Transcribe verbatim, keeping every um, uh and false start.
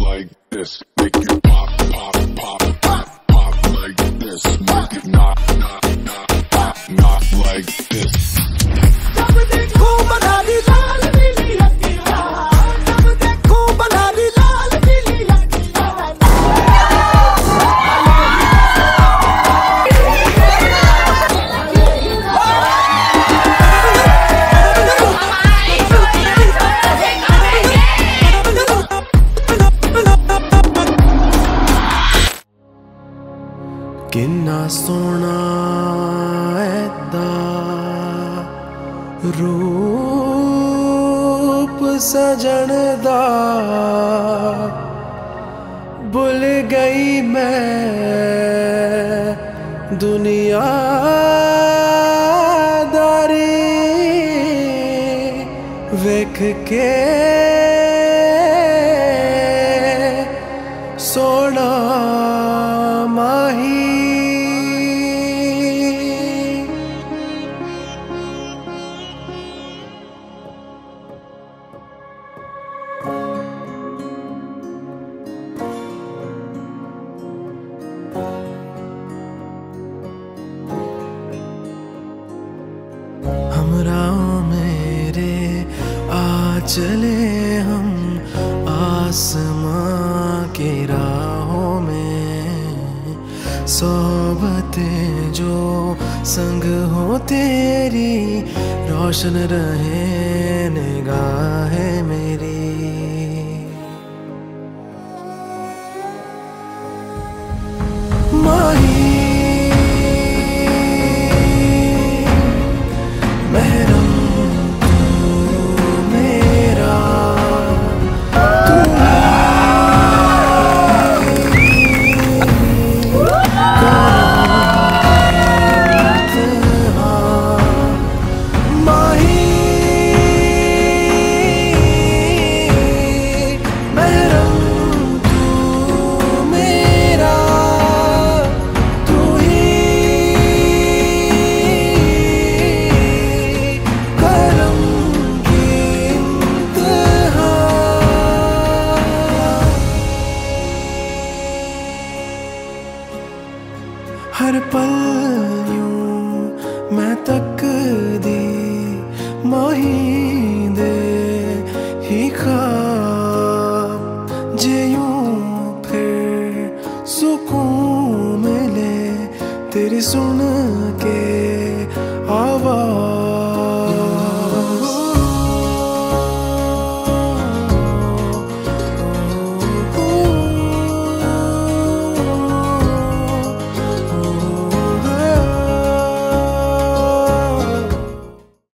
like this, make you pop, pop, pop, pop, pop like this, make it knock, knock, knock, knock, knock like this. जब देखो बनारी लाल पीली लकीरा, जब देखो बनारी लाल पीली लकीरा। किन्ना सोना ऐदा रूप सजन दा, भुल गई मैं दुनियादारी, वेख के सोना माही। हमराहों मेरे आ चले हम आसमां की राहों में, सोबतें जो संग हो तेरी, रोशन रहे निगाहें मेरी। माही हर पल यूं मैं तकदी माही दे ही ख्वाब, जे यूं फिर सुकून मिले तेरी सुन के